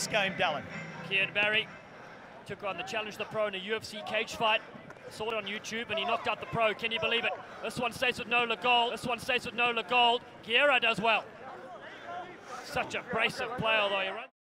game, Dallin. Kian Barry took on the Challenge the Pro in a UFC cage fight. Saw it on YouTube and he knocked out the pro. Can you believe it? This one stays with Nola Gold. This one stays with Nola Gold. Guerra does well. Such a abrasive play, although he runs.